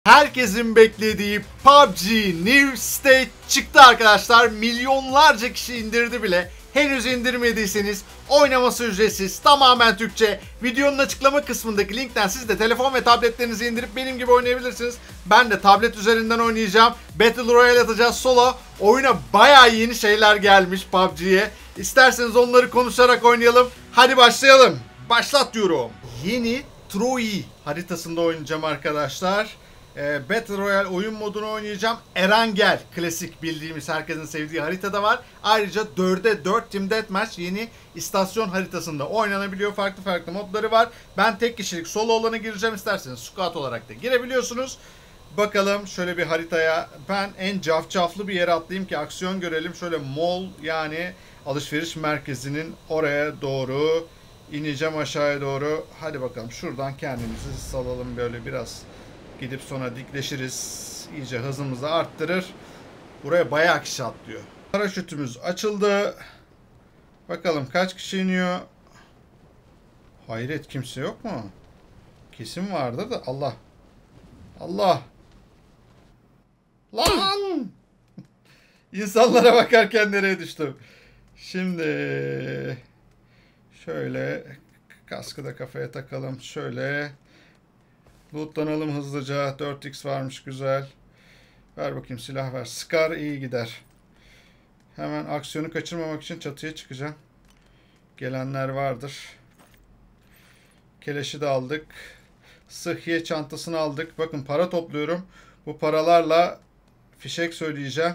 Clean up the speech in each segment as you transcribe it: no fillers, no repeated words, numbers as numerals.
Herkesin beklediği PUBG New State çıktı arkadaşlar. Milyonlarca kişi indirdi bile. Henüz indirmediyseniz oynaması ücretsiz, tamamen Türkçe. Videonun açıklama kısmındaki linkten siz de telefon ve tabletlerinizi indirip benim gibi oynayabilirsiniz. Ben de tablet üzerinden oynayacağım. Battle Royale atacağız solo. Oyuna bayağı yeni şeyler gelmiş PUBG'ye. İsterseniz onları konuşarak oynayalım. Hadi başlayalım. Başlat diyorum. Yeni Troy haritasında oynayacağım arkadaşlar. Battle Royale oyun modunu oynayacağım. Erangel klasik bildiğimiz herkesin sevdiği haritada var. Ayrıca 4'e 4 Team Deathmatch yeni istasyon haritasında oynanabiliyor. Farklı farklı modları var. Ben tek kişilik solo olana gireceğim. İsterseniz squad olarak da girebiliyorsunuz. Bakalım şöyle bir haritaya. Ben en cafcaflı bir yere atlayayım ki aksiyon görelim. Şöyle mall, yani alışveriş merkezinin oraya doğru ineceğim, aşağıya doğru. Hadi bakalım şuradan kendimizi salalım böyle biraz. Gidip sonra dikleşiriz. İyice hızımızı arttırır. Buraya bayağı kişi atlıyor. Paraşütümüz açıldı. Bakalım kaç kişi iniyor. Hayret, kimse yok mu? Kesin vardır da. Allah. Allah. Lan. İnsanlara bakarken nereye düştüm? Şimdi şöyle kaskı da kafaya takalım. Şöyle lootlanalım hızlıca. 4x varmış, güzel. Ver bakayım, silah ver. Scar iyi gider. Hemen aksiyonu kaçırmamak için çatıya çıkacağım. Gelenler vardır. Keleşi de aldık. Sıhhiye çantasını aldık. Bakın para topluyorum. Bu paralarla fişek söyleyeceğim.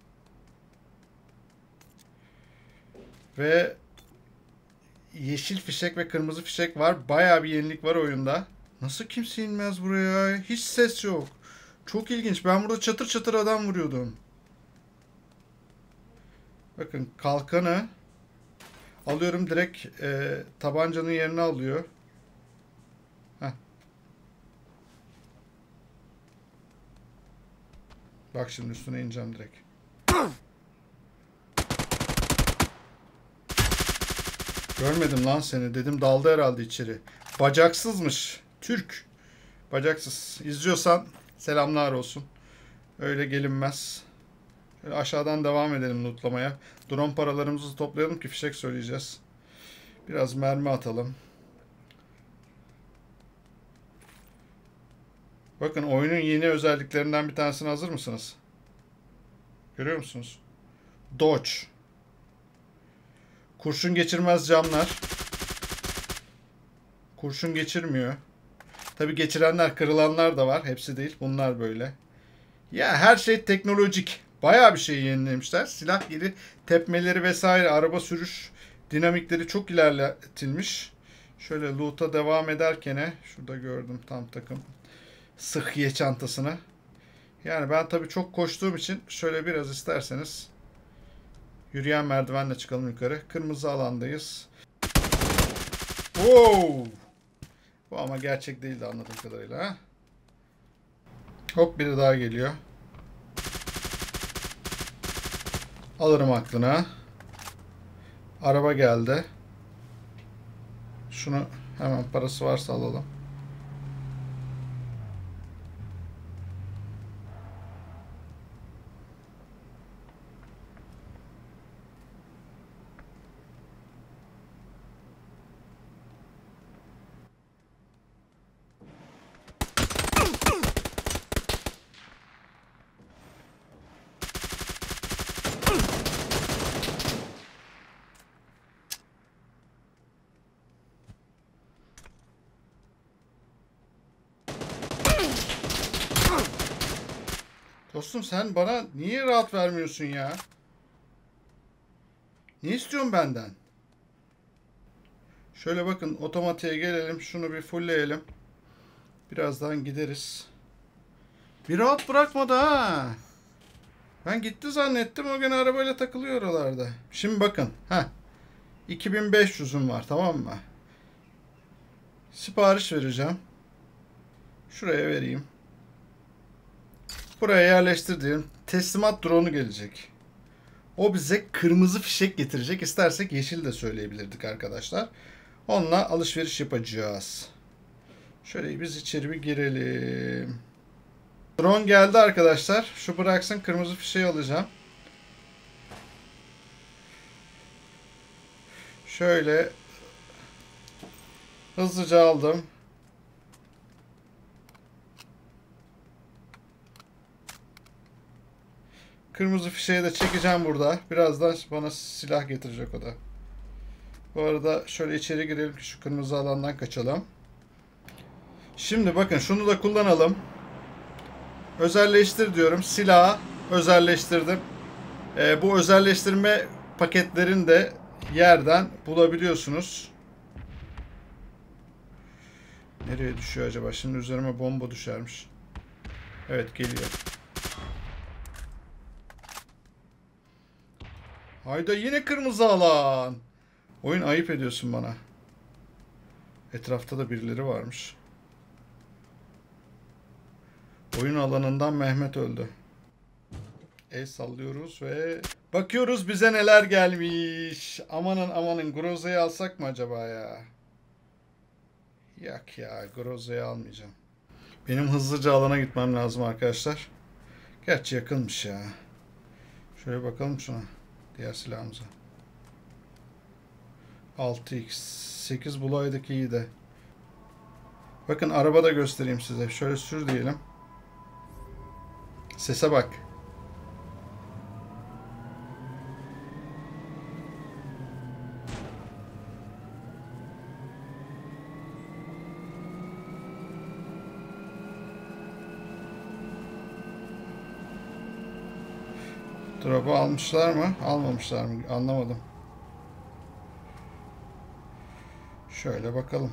Ve yeşil fişek ve kırmızı fişek var. Bayağı bir yenilik var oyunda. Nasıl kimse inmez buraya? Hiç ses yok. Çok ilginç. Ben burada çatır çatır adam vuruyordum. Bakın kalkanı alıyorum direkt, tabancanın yerine alıyor. Heh. Bak şimdi üstüne ineceğim direkt. Görmedim lan seni. Dedim daldı herhalde içeri. Bacaksızmış. Türk. Bacaksız. İzliyorsan selamlar olsun. Öyle gelinmez. Şöyle aşağıdan devam edelim lootlamaya. Drone paralarımızı toplayalım ki fişek söyleyeceğiz. Biraz mermi atalım. Bakın oyunun yeni özelliklerinden bir tanesine hazır mısınız? Görüyor musunuz? Dodge. Kurşun geçirmez camlar. Kurşun geçirmiyor. Tabi geçirenler, kırılanlar da var. Hepsi değil. Bunlar böyle. Ya her şey teknolojik. Bayağı bir şey yenilemişler. Silah yeri, tepmeleri vesaire, araba sürüş dinamikleri çok ilerletilmiş. Şöyle loot'a devam ederken şurada gördüm tam takım sıhhiye çantasını. Yani ben tabii çok koştuğum için şöyle biraz isterseniz yürüyen merdivenle çıkalım yukarı. Kırmızı alandayız. Wow! Bu ama gerçek değildi anladığım kadarıyla. Ha? Hop, biri daha geliyor. Alırım aklına. Araba geldi. Şunu hemen, parası varsa alalım. Dostum sen bana niye rahat vermiyorsun ya? Ne istiyorsun benden? Şöyle bakın, otomatiğe gelelim. Şunu bir fullleyelim. Birazdan gideriz. Bir rahat bırakmadı ha. Ben gitti zannettim. O gün arabayla takılıyor oralarda. Şimdi bakın. 2500'üm var, tamam mı? Sipariş vereceğim. Şuraya vereyim. Buraya yerleştir diyelim. Teslimat drone'u gelecek. O bize kırmızı fişek getirecek. İstersek yeşil de söyleyebilirdik arkadaşlar. Onunla alışveriş yapacağız. Şöyle biz içeri bir girelim. Drone geldi arkadaşlar. Şu bıraksın, kırmızı fişeği alacağım. Şöyle hızlıca aldım. Kırmızı fişeği de çekeceğim burada. Birazdan bana silah getirecek o da. Bu arada şöyle içeri girelim ki şu kırmızı alandan kaçalım. Şimdi bakın şunu da kullanalım. Özelleştir diyorum. Silahı özelleştirdim. Bu özelleştirme paketlerini de yerden bulabiliyorsunuz. Nereye düşüyor acaba? Şimdi üzerime bomba düşermiş. Evet, geliyor. Hayda, yine kırmızı alan. Oyun, ayıp ediyorsun bana. Etrafta da birileri varmış. Oyun alanından Mehmet öldü. El sallıyoruz ve bakıyoruz bize neler gelmiş. Amanın amanın, Groza'yı alsak mı acaba ya? Yok ya, Groza'yı almayacağım. Benim hızlıca alana gitmem lazım arkadaşlar. Gerçi yakınmış ya. Şöyle bakalım şuna. Diğer silahımıza. 6x 8 bulaydaki iyi de. Bakın araba da göstereyim size. Şöyle sür diyelim. Sese bak. Drop'u almışlar mı? Almamışlar mı? Anlamadım. Şöyle bakalım.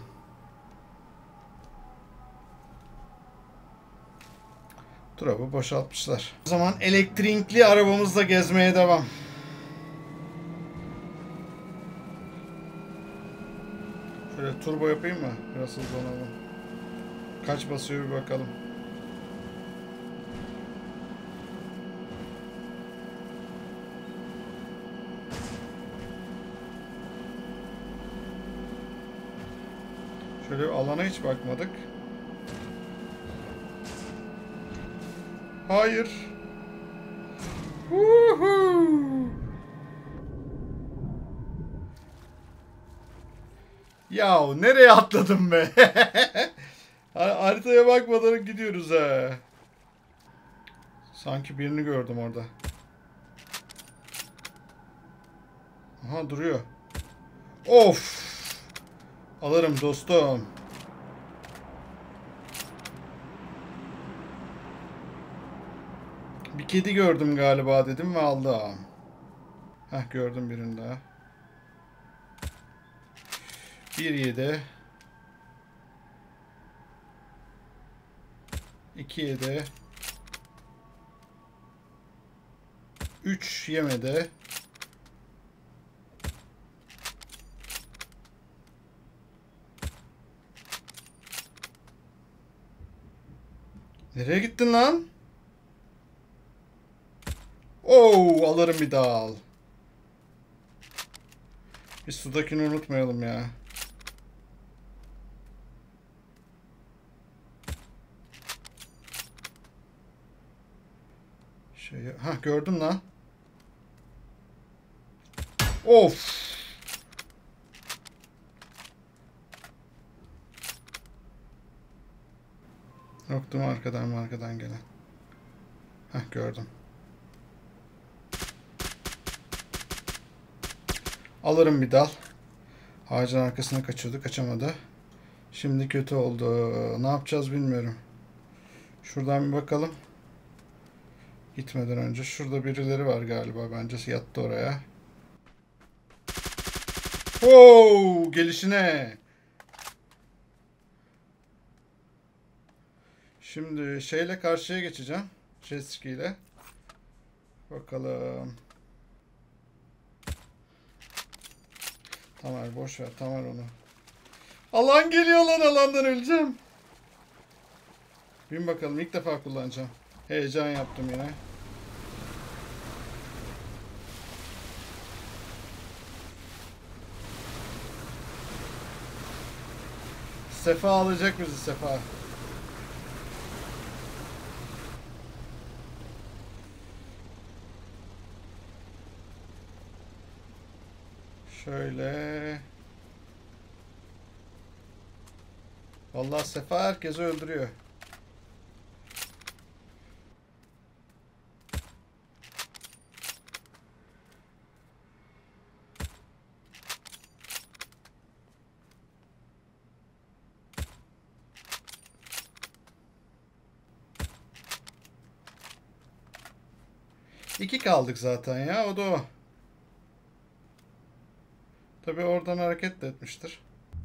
Drop'u boşaltmışlar. O zaman elektrikli arabamızla gezmeye devam. Şöyle turbo yapayım mı? Biraz hızlanalım. Kaç basıyor bir bakalım. Şöyle alana hiç bakmadık. Hayır. Woohoo! Yahu nereye atladım be? Haritaya bakmadan gidiyoruz ha. Sanki birini gördüm orada. Aha, duruyor. Of! Alırım dostum. Bir kedi gördüm galiba dedim ve aldım. Heh, gördüm birini daha. 1-7 2-7 3 yemedi. Nereye gittin lan? Oo, alırım bir daha al. Bir sudakini unutmayalım ya. Ha, gördüm lan. Of. Yoktu mu arkadan gelen? Heh, gördüm. Alırım bir dal. Ağacın arkasına kaçıyordu, kaçamadı. Şimdi kötü oldu. Ne yapacağız bilmiyorum. Şuradan bir bakalım. Gitmeden önce. Şurada birileri var galiba. Bence yattı oraya. Oo, gelişine. Şimdi şeyle karşıya geçeceğim. Jet ski ile. Bakalım. Tamam, boş ver. Tamam onu. Alan geliyor lan, alandan öleceğim. Bin bakalım, ilk defa kullanacağım. Heyecan yaptım yine. Sefa alacak bizi, Sefa. Şöyle. Vallahi Sefa herkesi öldürüyor. İki kaldık zaten ya. O da o. Tabii oradan hareket de etmiştir.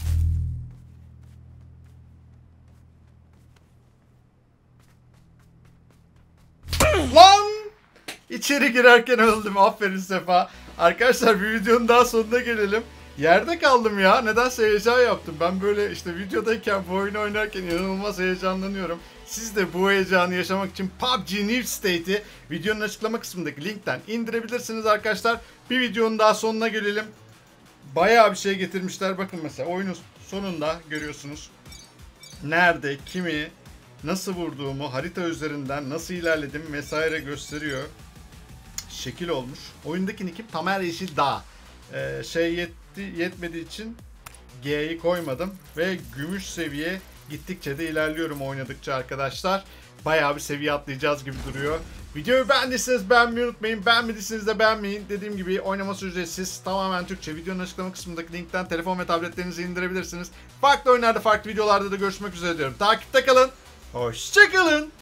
Lan! İçeri girerken öldüm. Aferin Sefa. Arkadaşlar bir videonun daha sonuna gelelim. Yerde kaldım ya. Nedense heyecan yaptım. Ben böyle işte videodayken bu oyunu oynarken inanılmaz heyecanlanıyorum. Siz de bu heyecanı yaşamak için PUBG New State'i videonun açıklama kısmındaki linkten indirebilirsiniz arkadaşlar. Bir videonun daha sonuna gelelim. Bayağı bir şey getirmişler. Bakın mesela oyunun sonunda görüyorsunuz. Nerede, kimi, nasıl vurduğumu, harita üzerinden nasıl ilerledim vesaire gösteriyor. Şekil olmuş. Oyundaki nickim Tamer Yeşil Dağ. Yetmediği için G'yi koymadım. Ve gümüş seviye gittikçe de ilerliyorum oynadıkça arkadaşlar. Bayağı bir seviye atlayacağız gibi duruyor. Videoyu beğendiyseniz beğenmeyi unutmayın. Beğenmediyseniz de beğenmeyin. Dediğim gibi oynaması ücretsiz. Tamamen Türkçe. Videonun açıklama kısmındaki linkten telefon ve tabletlerinizi indirebilirsiniz. Farklı oyunlarda, farklı videolarda da görüşmek üzere diyorum. Takipte kalın. Hoşçakalın.